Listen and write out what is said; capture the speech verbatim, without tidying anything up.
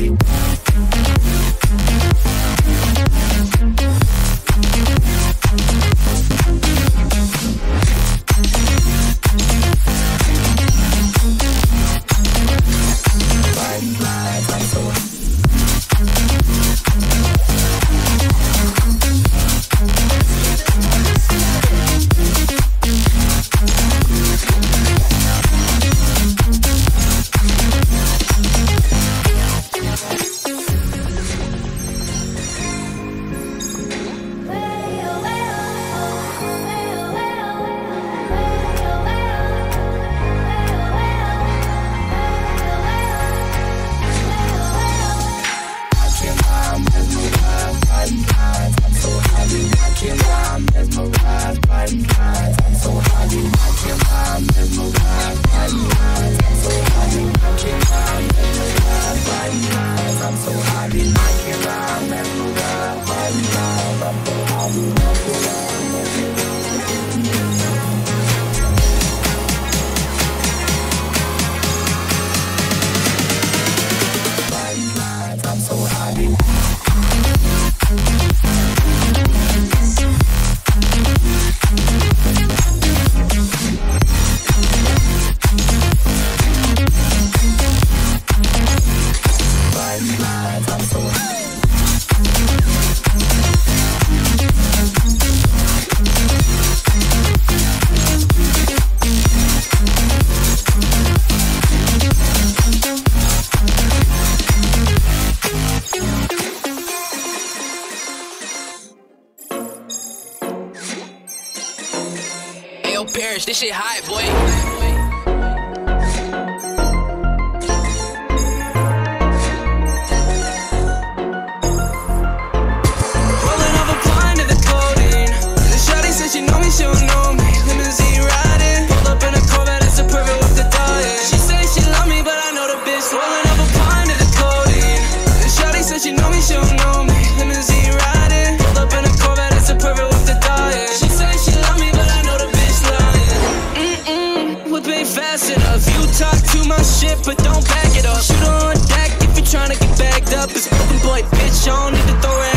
Parrish, this shit hot, boy. Rolling up a pint of the codeine. The shawty said she know me, she don't know me. Limousine riding, pulled up in a Corvette, it's a perfect with the diet. She say she love me, but I know the bitch. Rolling up a pint of the codeine. The shawty said she know me, she don't know me. Limousine riding, pulled up in a Corvette, it's a perfect with the diet. She say she love me, but I know the bitch lying. Mm-mm, whip ain't fast enough. You talk too much shit, but don't back it up. Shoot on deck if you tryna get bagged up. It's fucking boy, bitch, I don't need to throw it